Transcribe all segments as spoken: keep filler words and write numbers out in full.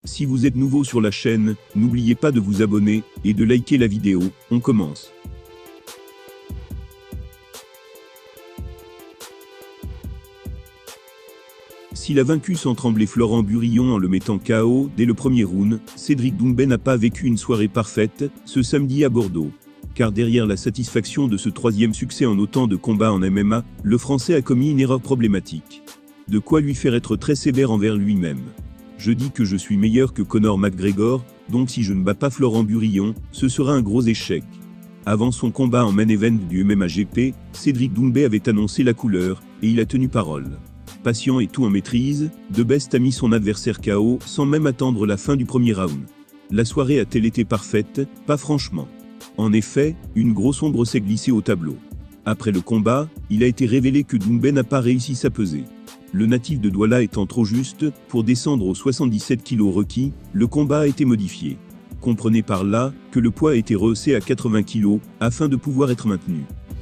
Si vous êtes nouveau sur la chaîne, n'oubliez pas de vous abonner et de liker la vidéo. On commence. S'il a vaincu sans trembler Florent Burillon en le mettant K O dès le premier round, Cédric Doumbé n'a pas vécu une soirée parfaite ce samedi à Bordeaux. Car derrière la satisfaction de ce troisième succès en autant de combats en M M A, le Français a commis une erreur problématique. De quoi lui faire être très sévère envers lui-même. Je dis que je suis meilleur que Conor McGregor, donc si je ne bats pas Florent Burillon, ce sera un gros échec. Avant son combat en main event du M M A G P, Cédric Doumbé avait annoncé la couleur, et il a tenu parole. Patient et tout en maîtrise, De Best a mis son adversaire K O sans même attendre la fin du premier round. La soirée a-t-elle été parfaite? Pas franchement. En effet, une grosse ombre s'est glissée au tableau. Après le combat, il a été révélé que Doumbé n'a pas réussi sa pesée. Le natif de Douala étant trop juste pour descendre aux soixante-dix-sept kilos requis, le combat a été modifié. Comprenez par là que le poids a été rehaussé à quatre-vingts kilos afin de pouvoir être maintenu.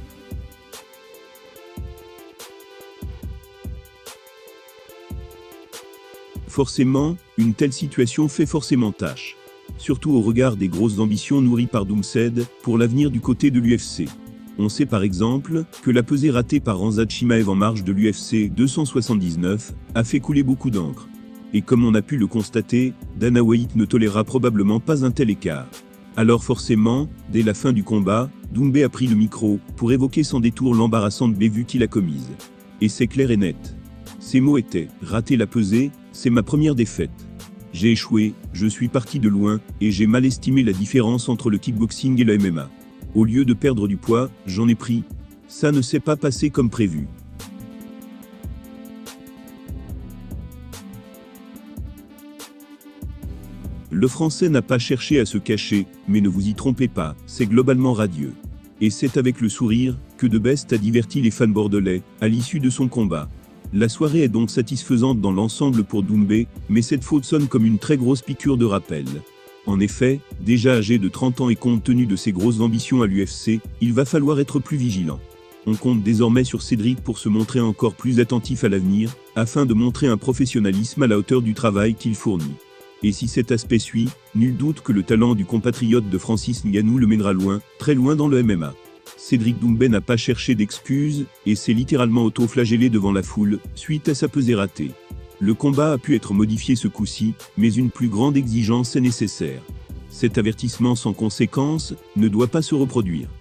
Forcément, une telle situation fait forcément tâche. Surtout au regard des grosses ambitions nourries par Doumbé pour l'avenir du côté de l'U F C. On sait par exemple que la pesée ratée par Khamzat Chimaev en marge de l'U F C deux cent soixante-dix-neuf a fait couler beaucoup d'encre. Et comme on a pu le constater, Dana White ne tolérera probablement pas un tel écart. Alors forcément, dès la fin du combat, Doumbé a pris le micro pour évoquer sans détour l'embarrassante bévue qu'il a commise. Et c'est clair et net. Ses mots étaient « rater la pesée, c'est ma première défaite. J'ai échoué, je suis parti de loin, et j'ai mal estimé la différence entre le kickboxing et le M M A. Au lieu de perdre du poids, j'en ai pris. Ça ne s'est pas passé comme prévu. » Le Français n'a pas cherché à se cacher, mais ne vous y trompez pas, c'est globalement radieux. Et c'est avec le sourire que De Best a diverti les fans bordelais à l'issue de son combat. La soirée est donc satisfaisante dans l'ensemble pour Doumbé, mais cette faute sonne comme une très grosse piqûre de rappel. En effet, déjà âgé de trente ans et compte tenu de ses grosses ambitions à l'U F C, il va falloir être plus vigilant. On compte désormais sur Cédric pour se montrer encore plus attentif à l'avenir, afin de montrer un professionnalisme à la hauteur du travail qu'il fournit. Et si cet aspect suit, nul doute que le talent du compatriote de Francis Ngannou le mènera loin, très loin dans le M M A. Cédric Doumbé n'a pas cherché d'excuses, et s'est littéralement auto-flagellé devant la foule, suite à sa pesée ratée. Le combat a pu être modifié ce coup-ci, mais une plus grande exigence est nécessaire. Cet avertissement sans conséquence ne doit pas se reproduire.